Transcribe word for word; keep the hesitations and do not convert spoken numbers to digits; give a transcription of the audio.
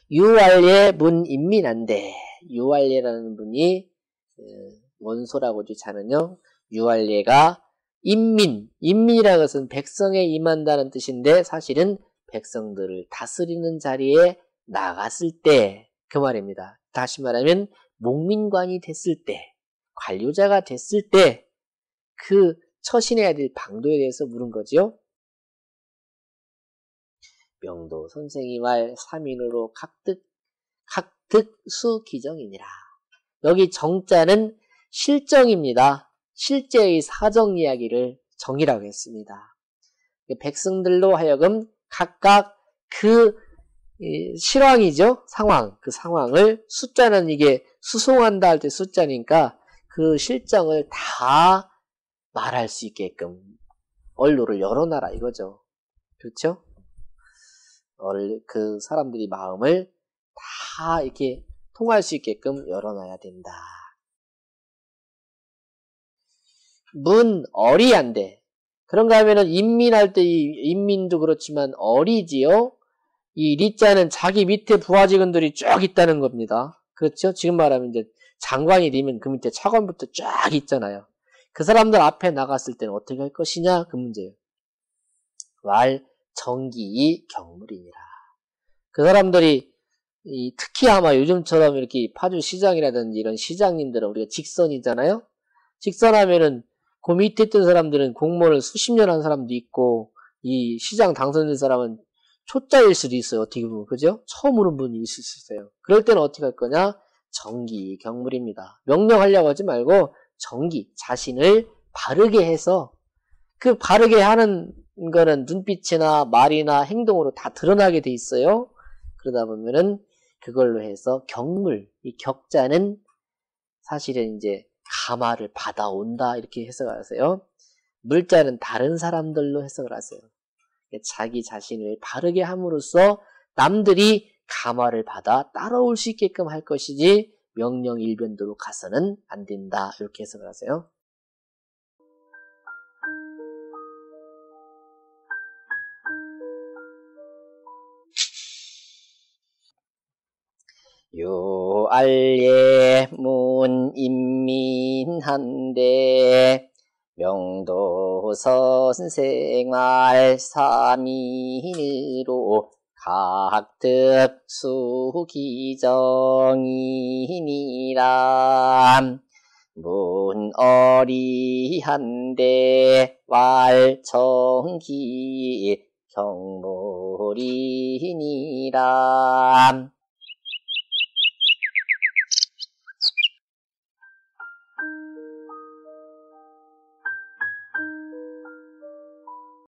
유활예 문인민한데, 유활예라는 분이 원소라고 주자는요, 유활예가 인민, 인민이라는 것은 백성에 임한다는 뜻인데 사실은 백성들을 다스리는 자리에 나갔을 때 그 말입니다. 다시 말하면 목민관이 됐을 때, 관료자가 됐을 때 그 처신해야 될 방도에 대해서 물은 거지요. 명도 선생이 말 삼인으로 각득 각득 수기정이니라. 여기 정자는 실정입니다. 실제의 사정 이야기를 정이라고 했습니다. 백성들로 하여금 각각 그 실황이죠. 상황. 그 상황을, 숫자는 이게 수송한다 할 때 숫자니까 그 실정을 다 말할 수 있게끔 언로를 열어놔라 이거죠. 그렇죠? 그 사람들이 마음을 다 이렇게 통할 수 있게끔 열어놔야 된다. 문 어리한데, 그런가 하면은 인민할 때 이 인민도 그렇지만 어리지요. 이 리자는 자기 밑에 부하직원들이 쫙 있다는 겁니다. 그렇죠? 지금 말하면 이제 장관이 되면 그 밑에 차관부터 쫙 있잖아요. 그 사람들 앞에 나갔을 때는 어떻게 할 것이냐 그 문제예요. 왈 정기 경물이니라. 그 사람들이 이 특히 아마 요즘처럼 이렇게 파주 시장이라든지 이런 시장님들은 우리가 직선이잖아요. 직선하면은 그 밑에 있던 사람들은 공무원을 수십 년 한 사람도 있고, 이 시장 당선된 사람은 초짜일 수도 있어요. 어떻게 보면. 그죠? 처음 오는 분이 있을 수 있어요. 그럴 때는 어떻게 할 거냐? 정기 경물입니다. 명령하려고 하지 말고 정기, 자신을 바르게 해서, 그 바르게 하는 거는 눈빛이나 말이나 행동으로 다 드러나게 돼 있어요. 그러다 보면은 그걸로 해서 경물, 이 격자는 사실은 이제 감화를 받아온다 이렇게 해석을 하세요. 물자는 다른 사람들로 해석을 하세요. 자기 자신을 바르게 함으로써 남들이 감화를 받아 따라올 수 있게끔 할 것이지 명령 일변도로 가서는 안 된다 이렇게 해석을 하세요. 유알예 문인민한데 명도 선생말 삼인으로 각득 수기정이니라. 문어리한데 왈정기 경물이니라.